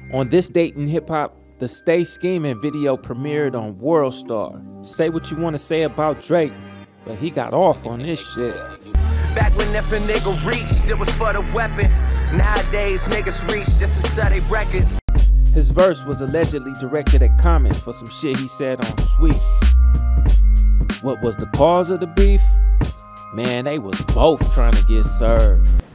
On this date in hip-hop, the Stay Schemin' video premiered on World Star. Say what you want to say about Drake, but he got off on this shit. Back when if a nigga reached, it was for the weapon. Nowadays, niggas reach just to sell they record. His verse was allegedly directed at Schemin for some shit he said on Sweet. What was the cause of the beef? Man, they was both trying to get served.